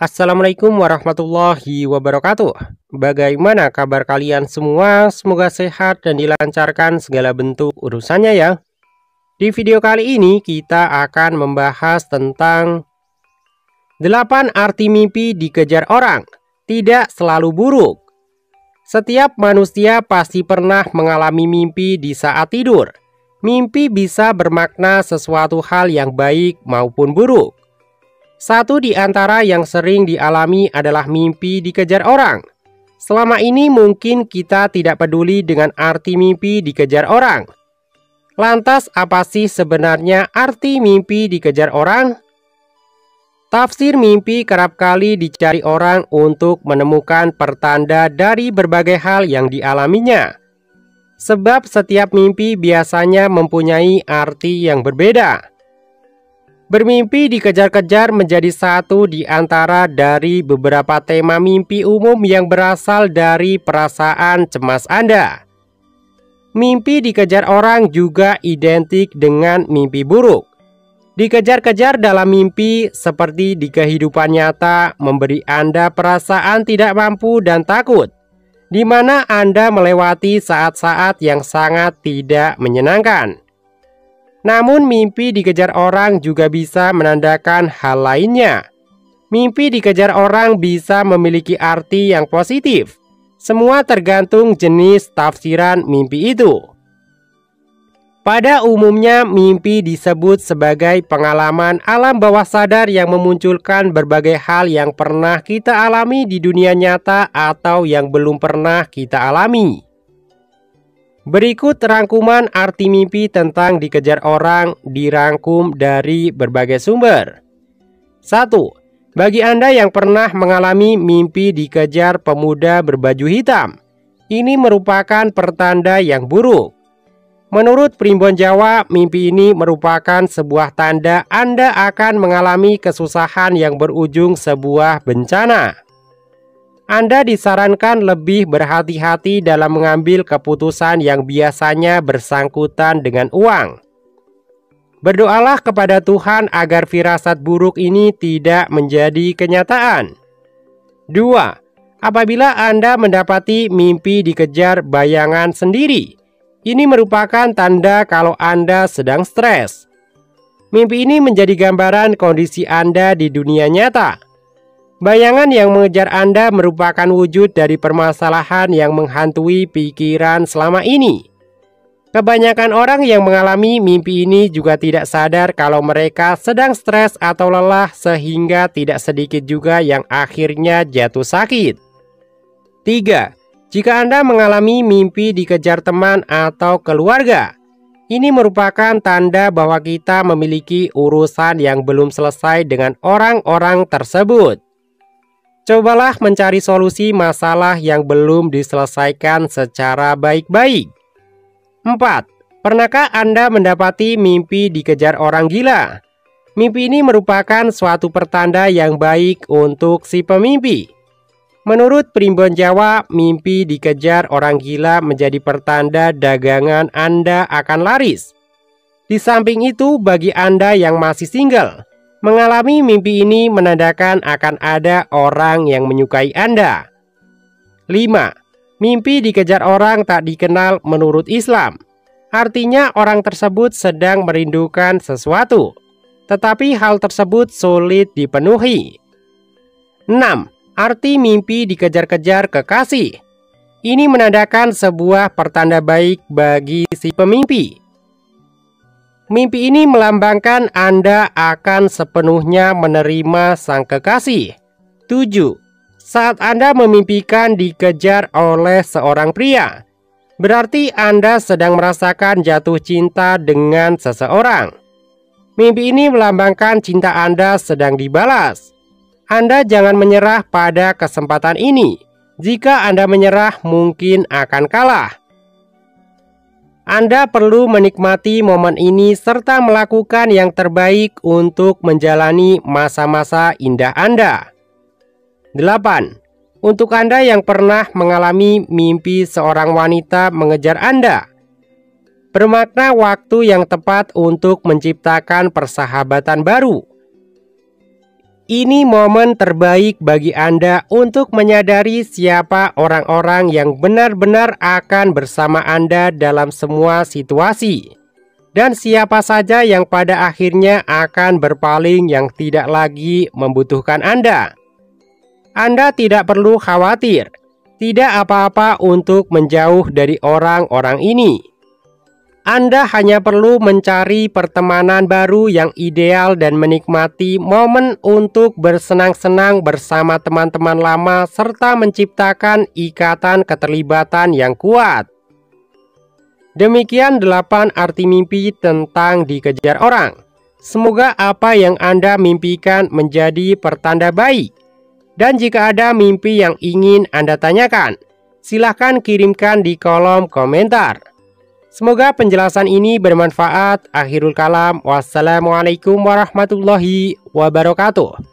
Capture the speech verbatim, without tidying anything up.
Assalamualaikum warahmatullahi wabarakatuh. Bagaimana kabar kalian semua? Semoga sehat dan dilancarkan segala bentuk urusannya ya. Di video kali ini kita akan membahas tentang delapan arti mimpi dikejar orang. Tidak selalu buruk. Setiap manusia pasti pernah mengalami mimpi di saat tidur. Mimpi bisa bermakna sesuatu hal yang baik maupun buruk. Satu di antara yang sering dialami adalah mimpi dikejar orang. Selama ini mungkin kita tidak peduli dengan arti mimpi dikejar orang. Lantas apa sih sebenarnya arti mimpi dikejar orang? Tafsir mimpi kerap kali dicari orang untuk menemukan pertanda dari berbagai hal yang dialaminya. Sebab setiap mimpi biasanya mempunyai arti yang berbeda. Bermimpi dikejar-kejar menjadi satu di antara dari beberapa tema mimpi umum yang berasal dari perasaan cemas Anda. Mimpi dikejar orang juga identik dengan mimpi buruk. Dikejar-kejar dalam mimpi seperti di kehidupan nyata memberi Anda perasaan tidak mampu dan takut, di mana Anda melewati saat-saat yang sangat tidak menyenangkan. Namun mimpi dikejar orang juga bisa menandakan hal lainnya. Mimpi dikejar orang bisa memiliki arti yang positif. Semua tergantung jenis tafsiran mimpi itu. Pada umumnya mimpi disebut sebagai pengalaman alam bawah sadar yang memunculkan berbagai hal yang pernah kita alami di dunia nyata atau yang belum pernah kita alami. Berikut rangkuman arti mimpi tentang dikejar orang dirangkum dari berbagai sumber. Satu. Bagi Anda yang pernah mengalami mimpi dikejar pemuda berbaju hitam, ini merupakan pertanda yang buruk. Menurut Primbon Jawa, mimpi ini merupakan sebuah tanda Anda akan mengalami kesusahan yang berujung sebuah bencana. Anda disarankan lebih berhati-hati dalam mengambil keputusan yang biasanya bersangkutan dengan uang. Berdoalah kepada Tuhan agar firasat buruk ini tidak menjadi kenyataan. Dua. Apabila Anda mendapati mimpi dikejar bayangan sendiri, ini merupakan tanda kalau Anda sedang stres. Mimpi ini menjadi gambaran kondisi Anda di dunia nyata. Bayangan yang mengejar Anda merupakan wujud dari permasalahan yang menghantui pikiran selama ini. Kebanyakan orang yang mengalami mimpi ini juga tidak sadar kalau mereka sedang stres atau lelah, sehingga tidak sedikit juga yang akhirnya jatuh sakit. Tiga. Jika Anda mengalami mimpi dikejar teman atau keluarga, ini merupakan tanda bahwa kita memiliki urusan yang belum selesai dengan orang-orang tersebut. Cobalah mencari solusi masalah yang belum diselesaikan secara baik-baik. Empat. Pernahkah Anda mendapati mimpi dikejar orang gila? Mimpi ini merupakan suatu pertanda yang baik untuk si pemimpi. Menurut Primbon Jawa, mimpi dikejar orang gila menjadi pertanda dagangan Anda akan laris. Di samping itu, bagi Anda yang masih single, mengalami mimpi ini menandakan akan ada orang yang menyukai Anda. Lima. Mimpi dikejar orang tak dikenal menurut Islam. Artinya orang tersebut sedang merindukan sesuatu, tetapi hal tersebut sulit dipenuhi. Enam. Arti mimpi dikejar-kejar kekasih. Ini menandakan sebuah pertanda baik bagi si pemimpi. Mimpi ini melambangkan Anda akan sepenuhnya menerima sang kekasih. Tujuh. Saat Anda memimpikan dikejar oleh seorang pria, berarti Anda sedang merasakan jatuh cinta dengan seseorang. Mimpi ini melambangkan cinta Anda sedang dibalas. Anda jangan menyerah pada kesempatan ini. Jika Anda menyerah, mungkin akan kalah. Anda perlu menikmati momen ini serta melakukan yang terbaik untuk menjalani masa-masa indah Anda. Delapan. Untuk Anda yang pernah mengalami mimpi seorang wanita mengejar Anda, bermakna waktu yang tepat untuk menciptakan persahabatan baru. Ini momen terbaik bagi Anda untuk menyadari siapa orang-orang yang benar-benar akan bersama Anda dalam semua situasi, dan siapa saja yang pada akhirnya akan berpaling yang tidak lagi membutuhkan Anda. Anda tidak perlu khawatir, tidak apa-apa untuk menjauh dari orang-orang ini. Anda hanya perlu mencari pertemanan baru yang ideal dan menikmati momen untuk bersenang-senang bersama teman-teman lama serta menciptakan ikatan keterlibatan yang kuat. Demikian delapan arti mimpi tentang dikejar orang. Semoga apa yang Anda mimpikan menjadi pertanda baik. Dan jika ada mimpi yang ingin Anda tanyakan, silahkan kirimkan di kolom komentar. Semoga penjelasan ini bermanfaat. Akhirul kalam. Wassalamualaikum warahmatullahi wabarakatuh.